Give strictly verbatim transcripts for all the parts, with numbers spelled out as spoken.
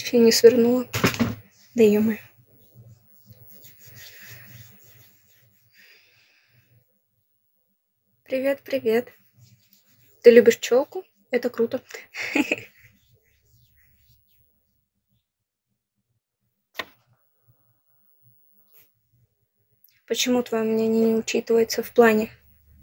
чуть не свернула. Да ё-моё. Привет, привет. Ты любишь челку? Это круто. Почему твое мнение не учитывается в плане?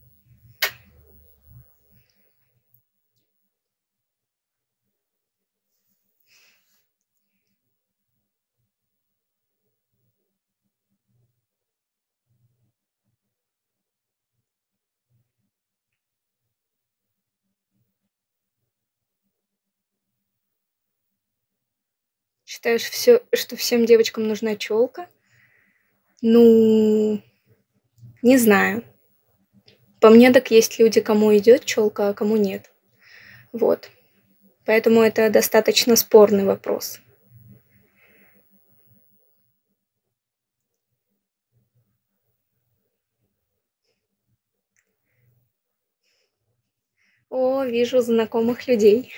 Считаешь, всё, что всем девочкам нужна челка? Ну, не знаю. По мне, так есть люди, кому идет челка, а кому нет. Вот. Поэтому это достаточно спорный вопрос. О, вижу знакомых людей.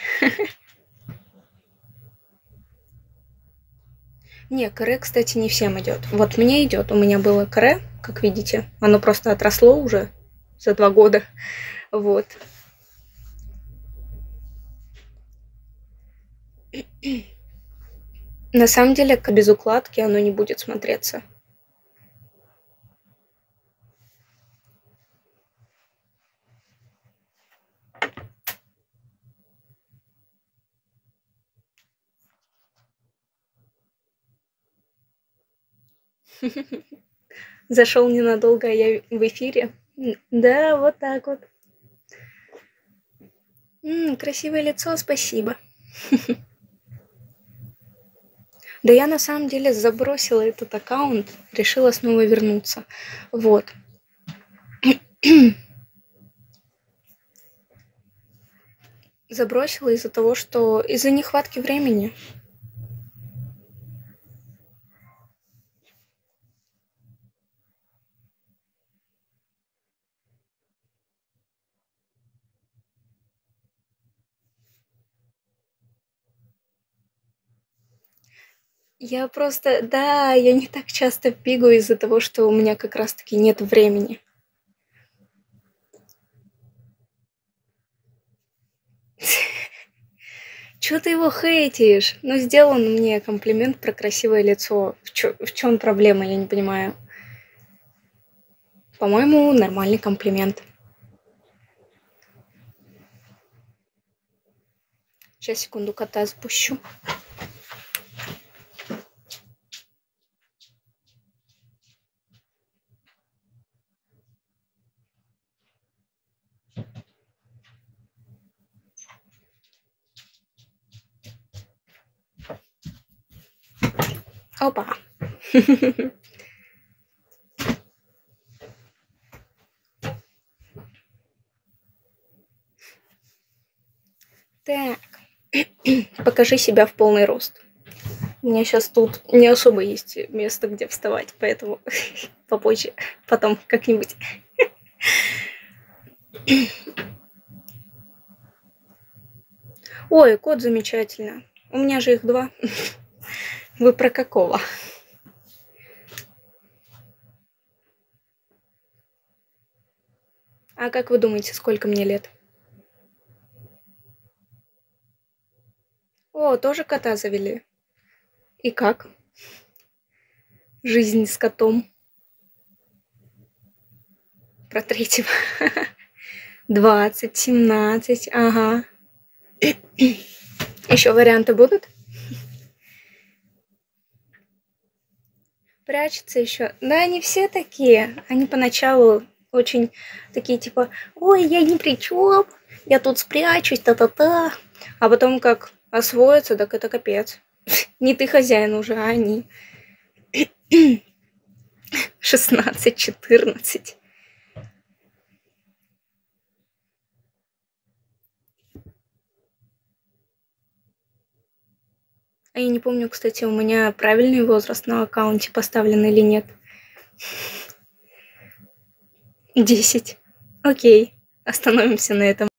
Не, каре, кстати, не всем идет. Вот мне идет. У меня было каре, как видите. Оно просто отросло уже за два года. Вот. На самом деле, к без укладки оно не будет смотреться. Зашел ненадолго, а я в эфире. Да, вот так вот. М, красивое лицо, спасибо. Да я на самом деле забросила этот аккаунт, решила снова вернуться. Вот. Забросила из-за того, что из-за нехватки времени. Я просто, да, я не так часто бегаю из-за того, что у меня как раз таки нет времени. Чё ты его хейтишь? Ну, сделал он мне комплимент про красивое лицо. В чё в чём проблема, я не понимаю. По-моему, нормальный комплимент. Щас, секунду, кота запущу. Опа. Так. Покажи себя в полный рост. У меня щас тут не особо есть место, где вставать, поэтому попозже, потом как-нибудь. Ой, кот замечательно. У меня же их два. Вы про какого? А как вы думаете, сколько мне лет? О, тоже кота завели. И как? Жизнь с котом. Про третьего. двадцать, семнадцать, ага. Ещё варианты будут? Прячется ещё. Да, они все такие. Они поначалу очень такие, типа: "Ой, я ни при чём, я тут спрячусь, та-та-та". А потом как освоятся, так это капец. Не ты хозяин уже, а они. шестнадцать, четырнадцать. А я не помню, кстати, у меня правильный возраст на аккаунте поставлен или нет. десять. Окей, остановимся на этом.